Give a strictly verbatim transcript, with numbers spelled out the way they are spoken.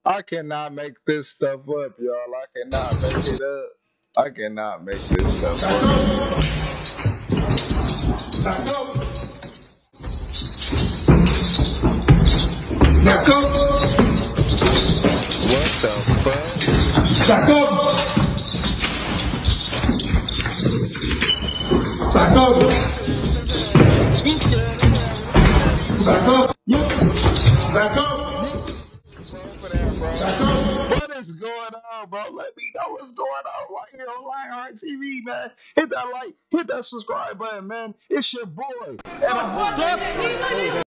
I cannot make this stuff up, y'all. I cannot make it up. I cannot make this stuff Back up. up. Back up. Back up. What the fuck? Back up. Back up. You scared as hell. You scared as hell. You scared of you. Back up. You too. Back You up. too. Bro, for that, bro. Back up. What is going on, bro? Let me know what's going on right here on Lionheart T V, man. Hit that like, hit that subscribe button, man. It's your boy. And I'm